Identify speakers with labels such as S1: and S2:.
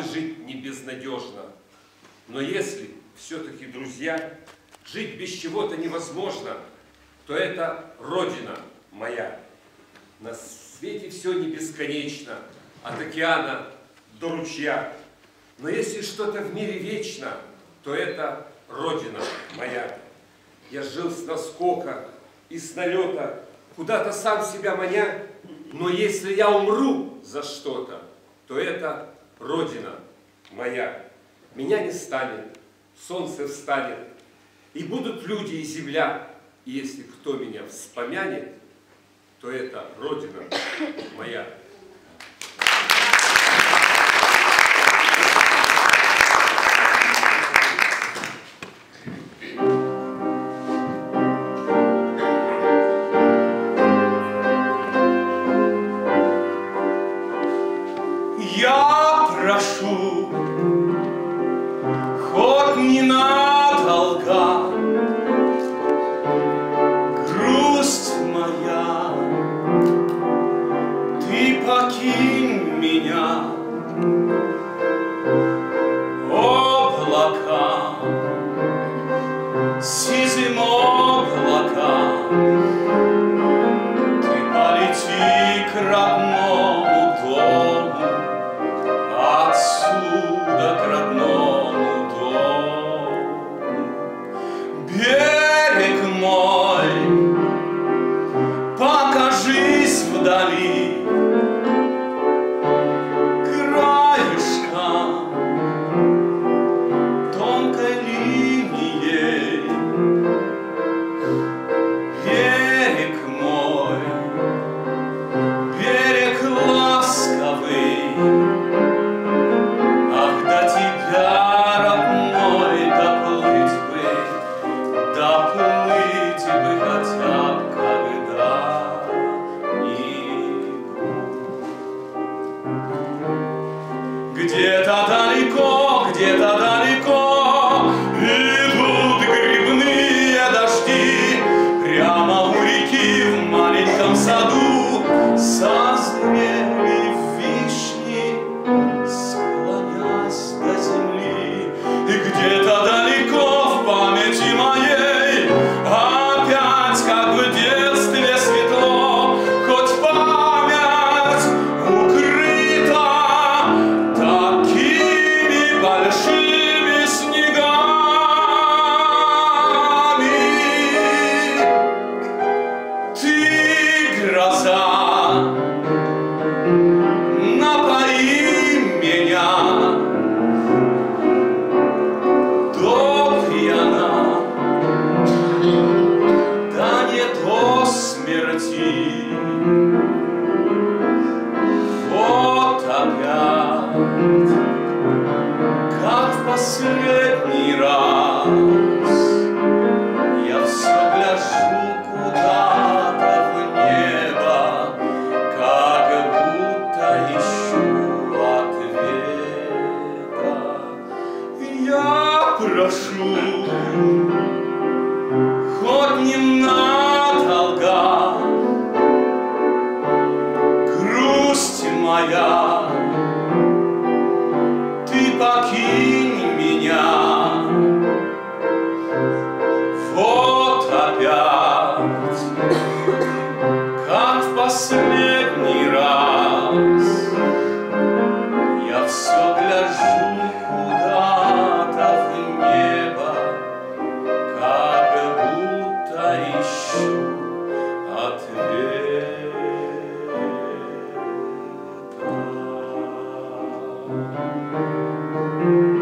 S1: правды жить не безнадежно. Но если все-таки, друзья, жить без чего-то невозможно, то это Родина моя. На свете все не бесконечно, от океана до ручья. Но если что-то в мире вечно, то это Родина моя. Я жил с наскока и с налета, куда-то сам себя маня, но если я умру за что-то, то это Родина моя. Меня не станет, солнце встанет, и будут люди и земля, и если кто меня вспомянет, то это Родина моя.
S2: Я прошу, хоть ненадолго, грусть моя, ты покинь меня, облака, сизым облака, ты полети к родному дому. Отсюда к родному дому. Берег мой, покажись вдали, краешком тонкой линией. Берег мой, берег ласковый, доплыть бы хотя б когда-нибудь. Где-то далеко идут грибные дожди, прямо у реки в маленьком саду созрели вишни, склонясь до земли. И где-то далеко в памяти моей опять, как в детстве, светло, хоть память укрыта такими большими снегами. Ты, гроза, напои меня до пьяна, да не до смерти. Вот опять, как в последний раз, я все гляжу куда-то в небо, как будто ищу ответа. Я прошу, хоть ненадолго, грусть моя, ты покинь меня. Вот опять, как в последний раз, я все гляжу куда-то в небо, как будто ищу ответа.